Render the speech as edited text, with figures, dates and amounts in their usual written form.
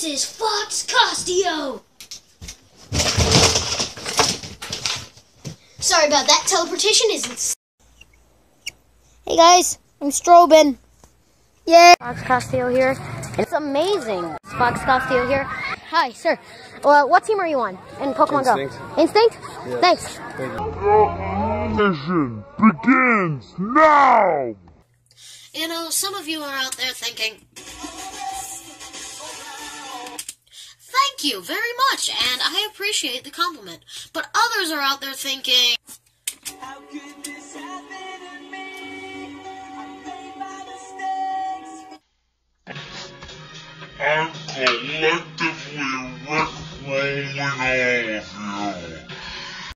is Foxcosteos! Sorry about that, teleportation isn't... Hey guys, I'm Strobin. Yay! Foxcosteos here. It's amazing. Foxcosteos here. Hi, sir. Well, what team are you on in Pokemon Go? Instinct? Yes. Thanks. Mission begins now! You know, some of you are out there thinking, thank you very much, and I appreciate the compliment. But others are out there thinking, how could this happen?